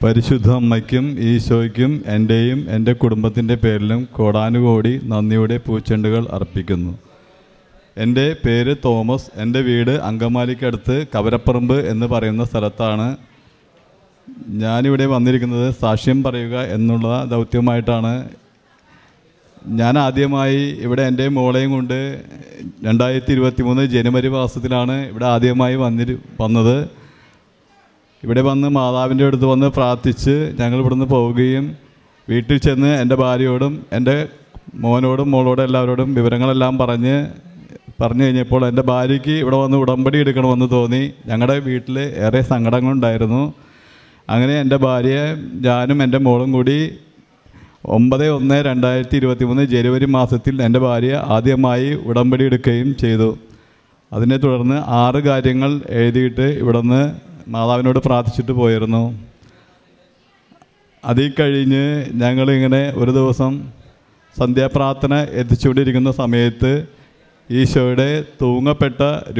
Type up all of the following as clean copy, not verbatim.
പരിശുദ്ധ അമ്മയ്ക്കും ഈശോയ്ക്കും എൻ്റെയും എൻ്റെ കുടുംബത്തിൻ്റെ പേരിലും കോടാനുകോടി നന്ദിയുടെ പൂച്ചെണ്ടുകൾ അർപ്പിക്കുന്നു. എൻ്റെ പേര് തോമസ്. എൻ്റെ വീട് അങ്കമാലിക്കടുത്ത് കവരപ്പറമ്പ് എന്ന് പറയുന്ന സ്ഥലത്താണ്. ഞാനിവിടെ വന്നിരിക്കുന്നത് സാക്ഷ്യം പറയുക എന്നുള്ള ദൗത്യമായിട്ടാണ്. ഞാൻ ആദ്യമായി ഇവിടെ എൻ്റെ മോളെയും കൊണ്ട് 2023 ജനുവരി മാസത്തിലാണ് ഇവിടെ ആദ്യമായി വന്നത്. ഇവിടെ വന്ന് മാതാവിൻ്റെ അടുത്ത് വന്ന് പ്രാർത്ഥിച്ച് ഞങ്ങൾ ഇവിടുന്ന് പോവുകയും വീട്ടിൽ ചെന്ന് എൻ്റെ ഭാര്യയോടും എൻ്റെ മോനോടും മോളോടും എല്ലാവരോടും വിവരങ്ങളെല്ലാം പറഞ്ഞു കഴിഞ്ഞപ്പോൾ എൻ്റെ ഭാര്യയ്ക്ക് ഇവിടെ വന്ന് ഉടമ്പടി എടുക്കണമെന്ന് തോന്നി. ഞങ്ങളുടെ വീട്ടിൽ ഏറെ സങ്കടങ്ങളുണ്ടായിരുന്നു. അങ്ങനെ എൻ്റെ ഭാര്യ, ഞാനും എൻ്റെ മോളും കൂടി 9/1/2023 ജനുവരി മാസത്തിൽ എൻ്റെ ഭാര്യ ആദ്യമായി ഉടമ്പടി എടുക്കുകയും ചെയ്തു. അതിനെ തുടർന്ന് 6 കാര്യങ്ങൾ എഴുതിയിട്ട് ഇവിടുന്ന് മാതാവിനോട് പ്രാർത്ഥിച്ചിട്ട് പോയിരുന്നു. അതിൽ കഴിഞ്ഞ് ഞങ്ങളിങ്ങനെ ഒരു ദിവസം സന്ധ്യാപ്രാർത്ഥന എത്തിച്ചുകൊണ്ടിരിക്കുന്ന സമയത്ത് ഈശോയുടെ തൂങ്ങപ്പെട്ട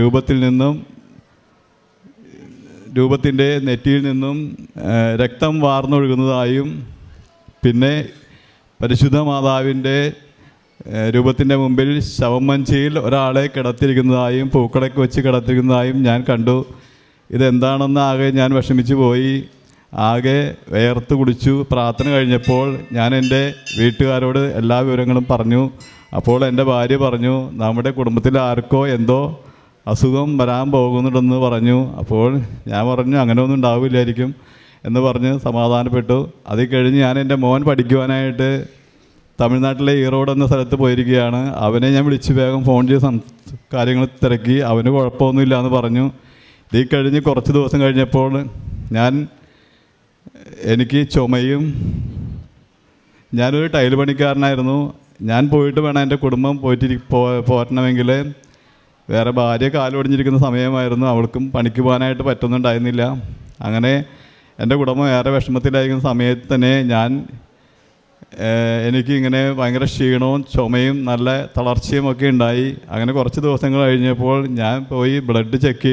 രൂപത്തിൻ്റെ നെറ്റിയിൽ നിന്നും രക്തം വാർന്നൊഴുകുന്നതായും പിന്നെ പരിശുദ്ധ മാതാവിൻ്റെ രൂപത്തിൻ്റെ മുമ്പിൽ ശവമഞ്ചിയിൽ ഒരാളെ കിടത്തിയിരിക്കുന്നതായും പൂക്കളൊക്കെ വെച്ച് കിടത്തിയിരിക്കുന്നതായും ഞാൻ കണ്ടു. ഇതെന്താണെന്ന് ആകെ ഞാൻ വിഷമിച്ചു പോയി. ആകെ വേർത്ത് കുടിച്ചു. പ്രാർത്ഥന കഴിഞ്ഞപ്പോൾ ഞാൻ എൻ്റെ വീട്ടുകാരോട് എല്ലാ വിവരങ്ങളും പറഞ്ഞു. അപ്പോൾ എൻ്റെ ഭാര്യ പറഞ്ഞു, നമ്മുടെ കുടുംബത്തിൽ ആർക്കോ എന്തോ അസുഖം വരാൻ പോകുന്നുണ്ടെന്ന് പറഞ്ഞു. അപ്പോൾ ഞാൻ പറഞ്ഞു, അങ്ങനെയൊന്നും ഉണ്ടാവില്ലായിരിക്കും എന്ന് പറഞ്ഞ് സമാധാനപ്പെട്ടു. അത് കഴിഞ്ഞ് ഞാൻ എൻ്റെ മോൻ പഠിക്കുവാനായിട്ട് തമിഴ്നാട്ടിലെ ഈറോഡ് എന്ന സ്ഥലത്ത് പോയിരിക്കുകയാണ്. അവനെ ഞാൻ വിളിച്ച് വേഗം ഫോൺ ചെയ്ത് കാര്യങ്ങൾ തിരക്കി. അവന് കുഴപ്പമൊന്നുമില്ല എന്ന് പറഞ്ഞു. ഇത് കഴിഞ്ഞ് കുറച്ച് ദിവസം കഴിഞ്ഞപ്പോൾ എനിക്ക് ചുമയും. ഞാനൊരു ടൈൽ പണിക്കാരനായിരുന്നു. ഞാൻ പോയിട്ട് വേണം എൻ്റെ കുടുംബം പോരണമെങ്കിൽ. വേറെ ഭാര്യ കാലൊടിഞ്ഞിരിക്കുന്ന സമയമായിരുന്നു. അവൾക്കും പണിക്ക് പോകാനായിട്ട് പറ്റുന്നുണ്ടായിരുന്നില്ല. അങ്ങനെ എൻ്റെ കുടുംബം ഏറെ വിഷമത്തിലായിരിക്കുന്ന സമയത്ത് തന്നെ എനിക്ക് ഇങ്ങനെ ഭയങ്കര ക്ഷീണവും ചുമയും നല്ല തളർച്ചയും ഒക്കെ ഉണ്ടായി. അങ്ങനെ കുറച്ച് ദിവസങ്ങൾ കഴിഞ്ഞപ്പോൾ ഞാൻ പോയി ബ്ലഡ് ചെക്ക്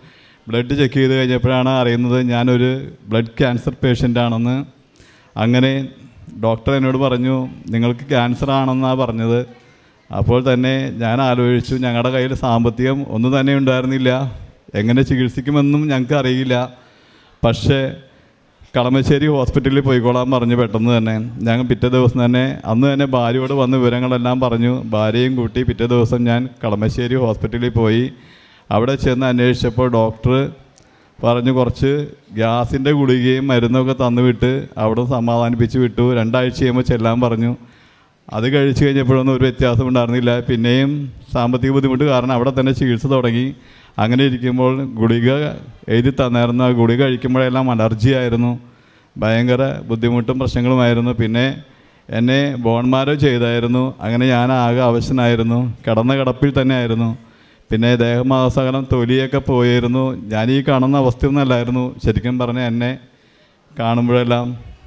ചെയ്ത് കഴിഞ്ഞപ്പോഴാണ് അറിയുന്നത് ഞാനൊരു ബ്ലഡ് ക്യാൻസർ പേഷ്യൻ്റാണെന്ന്. അങ്ങനെ ഡോക്ടർ എന്നോട് പറഞ്ഞു, നിങ്ങൾക്ക് ക്യാൻസർ ആണെന്നാണ് പറഞ്ഞത്. അപ്പോൾ തന്നെ ഞാൻ ആലോചിച്ചു, ഞങ്ങളുടെ കയ്യിൽ സാമ്പത്തികം ഒന്നും തന്നെ ഉണ്ടായിരുന്നില്ല. എങ്ങനെ ചികിത്സിക്കുമെന്നും ഞങ്ങൾക്ക് അറിയില്ല. പക്ഷേ കളമശ്ശേരി ഹോസ്പിറ്റലിൽ പോയിക്കോളാൻ പറഞ്ഞു പെട്ടെന്ന് തന്നെ. ഞങ്ങൾ പിറ്റേ ദിവസം തന്നെ അന്ന് തന്നെ ഭാര്യയോട് വന്ന് വിവരങ്ങളെല്ലാം പറഞ്ഞു. ഭാര്യയും കൂട്ടി പിറ്റേ ദിവസം ഞാൻ കളമശ്ശേരി ഹോസ്പിറ്റലിൽ പോയി. അവിടെ ചെന്ന് അന്വേഷിച്ചപ്പോൾ ഡോക്ടർ പറഞ്ഞു കുറച്ച് ഗ്യാസിൻ്റെ ഗുളികയും മരുന്നൊക്കെ തന്നുവിട്ട് അവിടെ സമാധാനിപ്പിച്ച് വിട്ടു. 2 ആഴ്ച കഴിയുമ്പോൾ ചെല്ലാൻ പറഞ്ഞു. അത് കഴിച്ച് കഴിഞ്ഞപ്പോഴൊന്നും ഒരു വ്യത്യാസം ഉണ്ടായിരുന്നില്ല. പിന്നെയും സാമ്പത്തിക ബുദ്ധിമുട്ട് കാരണം അവിടെ തന്നെ ചികിത്സ തുടങ്ങി. അങ്ങനെ ഇരിക്കുമ്പോൾ ഗുളിക എഴുതി തന്നായിരുന്നു. ആ ഗുളിക കഴിക്കുമ്പോഴെല്ലാം അലർജി ആയിരുന്നു. ഭയങ്കര ബുദ്ധിമുട്ടും പ്രശ്നങ്ങളുമായിരുന്നു. പിന്നെ എന്നെ ബോൺമാരോ ചെയ്തായിരുന്നു. അങ്ങനെ ഞാൻ ആകെ അവശനായിരുന്നു. കിടന്ന കിടപ്പിൽ തന്നെ ആയിരുന്നു. പിന്നെ ദേഹമാസകലം തൊലിയൊക്കെ പോയിരുന്നു. ഞാൻ ഈ കാണുന്ന അവസ്ഥയൊന്നുമല്ലായിരുന്നു. ശരിക്കും പറഞ്ഞാൽ എന്നെ കാണുമ്പോഴെല്ലാം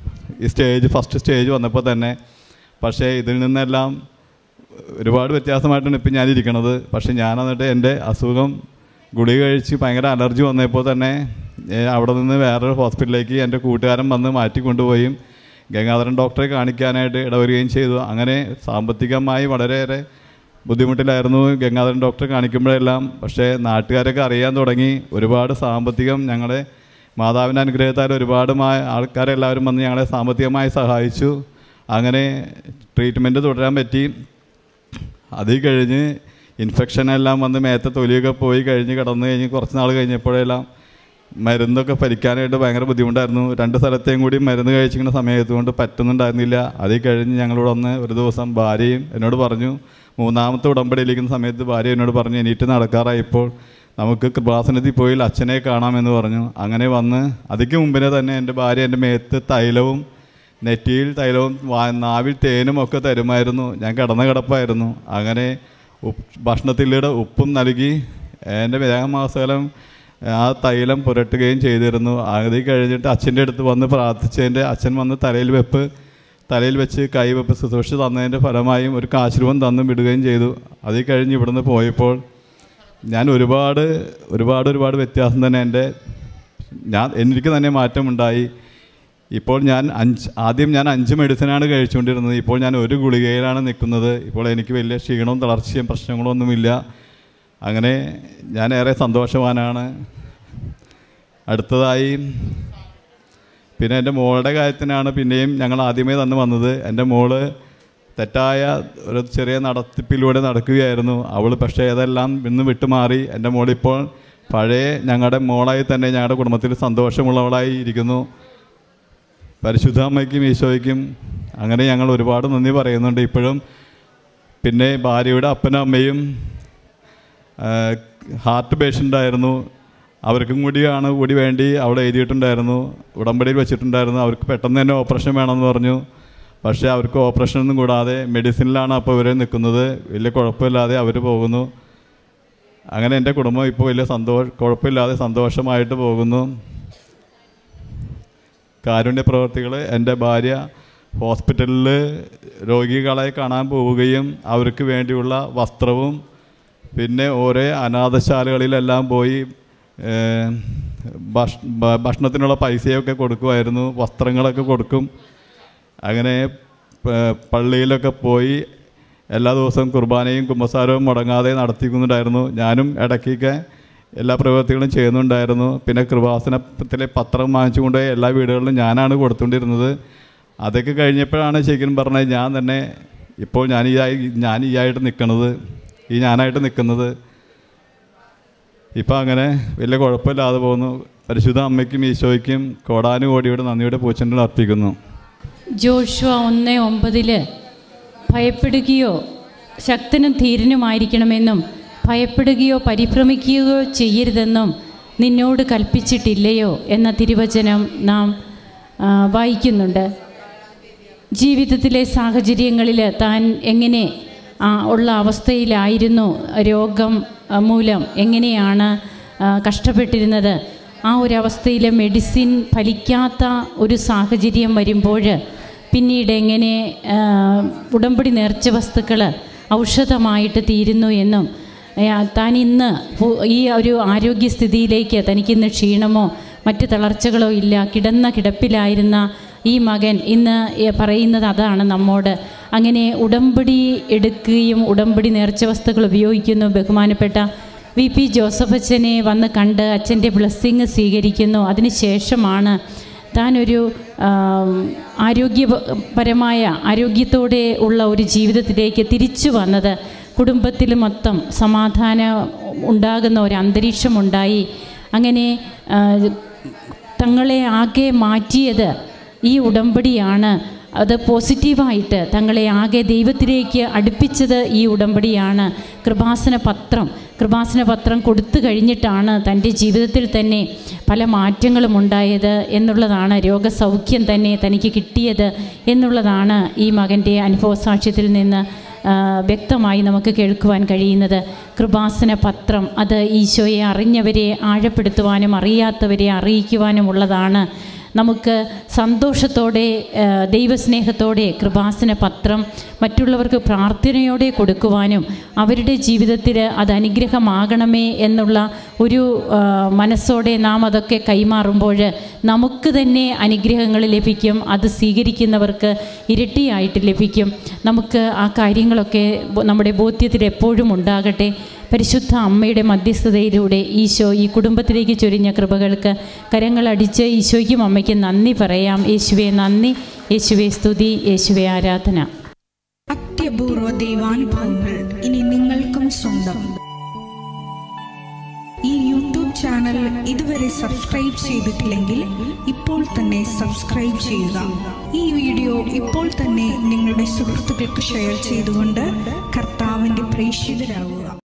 ഈ ഫസ്റ്റ് സ്റ്റേജ് വന്നപ്പോൾ തന്നെ. പക്ഷേ ഇതിൽ നിന്നെല്ലാം ഒരുപാട് വ്യത്യാസമായിട്ടാണ് ഇപ്പം ഞാനിരിക്കണത്. പക്ഷേ ഞാൻ എന്നിട്ട് എൻ്റെ അസുഖം ഗുളിക കഴിച്ച് ഭയങ്കര അലർജി വന്നപ്പോൾ തന്നെ അവിടെ നിന്ന് വേറൊരു ഹോസ്പിറ്റലിലേക്ക് എൻ്റെ കൂട്ടുകാരൻ വന്ന് മാറ്റിക്കൊണ്ടുപോയി ഗംഗാധരൻ ഡോക്ടറെ കാണിക്കാനായിട്ട് ഇടവരികയും ചെയ്തു. അങ്ങനെ സാമ്പത്തികമായി വളരെയേറെ ബുദ്ധിമുട്ടിലായിരുന്നു ഗംഗാധരൻ ഡോക്ടറെ കാണിക്കുമ്പോഴെല്ലാം. പക്ഷേ നാട്ടുകാരൊക്കെ അറിയാൻ തുടങ്ങി. ഒരുപാട് സാമ്പത്തികം ഞങ്ങളെ മാതാവിൻ്റെ അനുഗ്രഹത്താൽ ഒരുപാട് ആൾക്കാരെല്ലാവരും വന്ന് ഞങ്ങളെ സാമ്പത്തികമായി സഹായിച്ചു. അങ്ങനെ ട്രീറ്റ്മെൻറ്റ് തുടരാൻ പറ്റി. അതിൽ കഴിഞ്ഞ് ഇൻഫെക്ഷനെല്ലാം വന്ന് മേത്ത തൊലിയൊക്കെ പോയി കിടന്നു കഴിഞ്ഞ് കുറച്ച് നാൾ കഴിഞ്ഞപ്പോഴെല്ലാം മരുന്നൊക്കെ ഭരിക്കാനായിട്ട് ഭയങ്കര ബുദ്ധിമുട്ടായിരുന്നു. 2 സ്ഥലത്തെയും കൂടി മരുന്ന് കഴിച്ചിരിക്കുന്ന സമയത്ത് കൊണ്ട് പറ്റുന്നുണ്ടായിരുന്നില്ല. അതിൽ കഴിഞ്ഞ് ഞങ്ങളിവിടെ വന്ന് ഒരു ദിവസം ഭാര്യയും എന്നോട് പറഞ്ഞു, 3ാമത്തെ ഉടമ്പടിയിലിരിക്കുന്ന സമയത്ത് ഭാര്യ എന്നോട് പറഞ്ഞു, എണീറ്റ് നടക്കാറായപ്പോൾ നമുക്ക് കൃപാസനത്തിൽ പോയി അച്ഛനെ കാണാമെന്ന് പറഞ്ഞു. അങ്ങനെ വന്ന് അതിക്ക് മുമ്പിനെ തന്നെ എൻ്റെ ഭാര്യ എൻ്റെ മേത്ത് തൈലവും നെറ്റിയിൽ തൈലവും നാവിൽ തേനും ഒക്കെ തരുമായിരുന്നു. ഞാൻ കിടപ്പായിരുന്നു. അങ്ങനെ ഭക്ഷണത്തിലൂടെ ഉപ്പും നൽകി എൻ്റെ ദേഹമാസകലം ആ തൈലം പുരട്ടുകയും ചെയ്തിരുന്നു. അത് കഴിഞ്ഞിട്ട് അച്ഛൻ്റെ അടുത്ത് വന്ന് പ്രാർത്ഥിച്ചതിൻ്റെ അച്ഛൻ വന്ന് തലയിൽ വെച്ച് കൈവെപ്പ് ശുശ്രൂഷ തന്നതിൻ്റെ ഫലമായും ഒരു കാശുരൂപം തന്നു വിടുകയും ചെയ്തു. അതിൽ കഴിഞ്ഞ് ഇവിടുന്ന് പോയപ്പോൾ ഞാൻ ഒരുപാട് വ്യത്യാസം തന്നെ എനിക്ക് തന്നെ മാറ്റമുണ്ടായി. ഇപ്പോൾ ആദ്യം ഞാൻ 5 മെഡിസിനാണ് കഴിച്ചുകൊണ്ടിരുന്നത്. ഇപ്പോൾ ഞാൻ 1 ഗുളികയിലാണ് നിൽക്കുന്നത്. ഇപ്പോൾ എനിക്ക് വലിയ ക്ഷീണവും തളർച്ചയും പ്രശ്നങ്ങളും ഒന്നുമില്ല. അങ്ങനെ ഞാൻ ഏറെ സന്തോഷവാനാണ്. അടുത്തതായി പിന്നെ എൻ്റെ മോളുടെ കാര്യത്തിനാണ് പിന്നെയും ഞങ്ങൾ ആദ്യമേ തന്നെ വന്നത്. എൻ്റെ മോള് തെറ്റായ ഒരു ചെറിയ നടത്തിപ്പിലൂടെ നടക്കുകയായിരുന്നു. അവൾ പക്ഷേ അതെല്ലാം ഇന്ന് വിട്ടുമാറി എൻ്റെ മോളിപ്പോൾ പഴയ ഞങ്ങളുടെ മോളായി തന്നെ ഞങ്ങളുടെ കുടുംബത്തിൽ സന്തോഷമുള്ളവളായി ഇരിക്കുന്നു. പരിശുദ്ധ അമ്മയ്ക്കും ഈശോയ്ക്കും അങ്ങനെ ഞങ്ങൾ ഒരുപാട് നന്ദി പറയുന്നുണ്ട് ഇപ്പോഴും. പിന്നെ ഭാര്യയുടെ അപ്പനും അമ്മയും ഹാർട്ട് പേഷ്യൻ്റായിരുന്നു. അവർക്കും കൂടി വേണ്ടി അവിടെ എഴുതിയിട്ടുണ്ടായിരുന്നു, ഉടമ്പടിയിൽ വെച്ചിട്ടുണ്ടായിരുന്നു. അവർക്ക് പെട്ടെന്ന് തന്നെ ഓപ്പറേഷൻ വേണമെന്ന് പറഞ്ഞു. പക്ഷേ അവർക്ക് ഓപ്പറേഷനൊന്നും കൂടാതെ മെഡിസിനിലാണ് അപ്പോൾ ഇവർ നിൽക്കുന്നത്. വലിയ കുഴപ്പമില്ലാതെ അവർ പോകുന്നു. അങ്ങനെ എൻ്റെ കുടുംബം ഇപ്പോൾ വലിയ കുഴപ്പമില്ലാതെ സന്തോഷമായിട്ട് പോകുന്നു. കാരുണ്യ പ്രവർത്തികൾ, എൻ്റെ ഭാര്യ ഹോസ്പിറ്റലിൽ രോഗികളെ കാണാൻ പോവുകയും അവർക്ക് വേണ്ടിയുള്ള വസ്ത്രവും പിന്നെ ഓരോ അനാഥശാലകളിലെല്ലാം പോയി ഭക്ഷണത്തിനുള്ള പൈസയൊക്കെ കൊടുക്കുമായിരുന്നു, വസ്ത്രങ്ങളൊക്കെ കൊടുക്കും. അങ്ങനെ പള്ളിയിലൊക്കെ പോയി എല്ലാ ദിവസവും കുർബാനയും കുമ്പസാരവും മുടങ്ങാതെ നടത്തിക്കുന്നുണ്ടായിരുന്നു. ഞാനും ഇടയ്ക്കൊക്കെ എല്ലാ പ്രവൃത്തികളും ചെയ്യുന്നുണ്ടായിരുന്നു. പിന്നെ കൃപാസനത്തിലെ പത്രം വാങ്ങിച്ചുകൊണ്ട് എല്ലാ വീടുകളിലും ഞാനാണ് കൊടുത്തുകൊണ്ടിരുന്നത്. അതൊക്കെ കഴിഞ്ഞപ്പോഴാണ് ശരിക്കും പറഞ്ഞാൽ ഞാൻ തന്നെ ഇപ്പോൾ ഞാനായിട്ട് നിൽക്കുന്നത്. ഇപ്പം അങ്ങനെ വലിയ കുഴപ്പമില്ലാതെ പോകുന്നു. പരിശുദ്ധ അമ്മയ്ക്കും ഈശോയ്ക്കും കോടാനുകോടിയുടെ നന്ദിയുടെ പൂച്ചെണ്ടുകൾ അർപ്പിക്കുന്നു. ജോഷുവ 1:9 ഭയപ്പെടുകയോ ശക്തനും ധീരനുമായിരിക്കണമെന്നും ഭയപ്പെടുകയോ പരിഭ്രമിക്കുകയോ ചെയ്യരുതെന്നും നിന്നോട് കൽപ്പിച്ചിട്ടില്ലയോ എന്ന തിരുവചനം നാം വായിക്കുന്നുണ്ട്. ജീവിതത്തിലെ സാഹചര്യങ്ങളിൽ താൻ എങ്ങനെ ഉള്ള അവസ്ഥയിലായിരുന്നു, രോഗം മൂലം എങ്ങനെയാണ് കഷ്ടപ്പെട്ടിരുന്നത്, ആ ഒരു അവസ്ഥയിൽ മെഡിസിൻ ഫലിക്കാത്ത ഒരു സാഹചര്യം വരുമ്പോൾ പിന്നീട് എങ്ങനെ ഉടമ്പടി നേർച്ച വസ്തുക്കൾ ഔഷധമായിട്ട് തീരുന്നു എന്നും താൻ ഇന്ന് ഈ ഒരു ആരോഗ്യസ്ഥിതിയിലേക്ക് തനിക്കിന്ന് ക്ഷീണമോ മറ്റ് തളർച്ചകളോ ഇല്ല, കിടന്ന കിടപ്പിലായിരുന്ന ഈ മകൻ ഇന്ന് പറയുന്നത് അതാണ് നമ്മോട്. അങ്ങനെ ഉടമ്പടി എടുക്കുകയും ഉടമ്പടി നേർച്ച വസ്തുക്കൾ ഉപയോഗിക്കുന്നു. ബഹുമാനപ്പെട്ട VP ജോസഫ് അച്ഛനെ വന്ന് കണ്ട് അച്ഛൻ്റെ ബ്ലെസ്സിങ് സ്വീകരിക്കുന്നു. അതിനുശേഷമാണ് താനൊരു ആരോഗ്യത്തോടെ ഉള്ള ഒരു ജീവിതത്തിലേക്ക് തിരിച്ചു വന്നത്. കുടുംബത്തിൽ മൊത്തം സമാധാനം ഉണ്ടാകുന്ന ഒരു അന്തരീക്ഷമുണ്ടായി. അങ്ങനെ തങ്ങളെ ആകെ മാറ്റിയത് ഈ ഉടമ്പടിയാണ്. അത് പോസിറ്റീവായിട്ട് തങ്ങളെ ആകെ ദൈവത്തിലേക്ക് അടുപ്പിച്ചത് ഈ ഉടമ്പടിയാണ്. കൃപാസന പത്രം കൊടുത്തു കഴിഞ്ഞിട്ടാണ് തൻ്റെ ജീവിതത്തിൽ തന്നെ പല മാറ്റങ്ങളും ഉണ്ടായത് എന്നുള്ളതാണ്, രോഗസൗഖ്യം തന്നെ തനിക്ക് കിട്ടിയത് എന്നുള്ളതാണ് ഈ മകൻ്റെ അനുഭവസാക്ഷ്യത്തിൽ നിന്ന് വ്യക്തമായി നമുക്ക് കേൾക്കുവാൻ കഴിയുന്നത്. കൃപാസന പത്രം അത് ഈശോയെ അറിഞ്ഞവരെ ആഴപ്പെടുത്തുവാനും അറിയാത്തവരെ അറിയിക്കുവാനുമുള്ളതാണ്. നമുക്ക് സന്തോഷത്തോടെ ദൈവസ്നേഹത്തോടെ കൃപാസന പത്രം മറ്റുള്ളവർക്ക് പ്രാർത്ഥനയോടെ കൊടുക്കുവാനും അവരുടെ ജീവിതത്തിൽ അത് അനുഗ്രഹമാകണമേ എന്നുള്ള ഒരു മനസ്സോടെ നാം അതൊക്കെ കൈമാറുമ്പോൾ നമുക്ക് തന്നെ അനുഗ്രഹങ്ങൾ ലഭിക്കും. അത് സ്വീകരിക്കുന്നവർക്ക് ഇരട്ടിയായിട്ട് ലഭിക്കും. നമുക്ക് ആ കാര്യങ്ങളൊക്കെ നമ്മുടെ ബോധ്യത്തിൽ എപ്പോഴും ഉണ്ടാകട്ടെ. പരിശുദ്ധ അമ്മയുടെ മധ്യസ്ഥതയിലൂടെ ഈശോ ഈ കുടുംബത്തിലേക്ക് ചൊരിഞ്ഞ കൃപകൾക്ക് കരങ്ങളടിച്ച് ഈശോയ്ക്കും അമ്മയ്ക്കും നന്ദി പറയാം. യേശുവേ നന്ദി, യേശുവേ സ്തുതി, യേശുവേ ആരാധന. അത്യപൂർവ ദൈവാനുഭവങ്ങൾ ഇനി നിങ്ങൾക്കും സ്വന്തം. ഈ യൂട്യൂബ് ചാനൽ ഇതുവരെ സബ്സ്ക്രൈബ് ചെയ്തിട്ടില്ലെങ്കിൽ ഇപ്പോൾ തന്നെ സബ്സ്ക്രൈബ് ചെയ്യുക. ഈ വീഡിയോ ഇപ്പോൾ തന്നെ നിങ്ങളുടെ സുഹൃത്തുക്കൾക്ക് ഷെയർ ചെയ്തുകൊണ്ട് കർത്താവിൻ്റെ പ്രേക്ഷിതരാകുക.